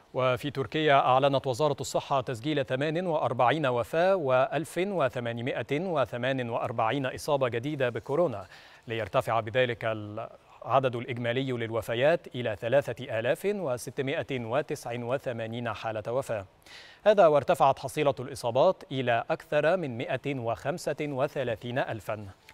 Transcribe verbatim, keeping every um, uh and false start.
وفي تركيا أعلنت وزارة الصحة تسجيل ثمان وأربعين وفاة وألف وثمانمائة وثمان وأربعين إصابة جديدة بكورونا، ليرتفع بذلك العدد الإجمالي للوفيات إلى ثلاثة آلاف وستمائة وتسعة وثمانين حالة وفاة. هذا وارتفعت حصيلة الإصابات إلى أكثر من مائة وخمسة وثلاثين ألفاً.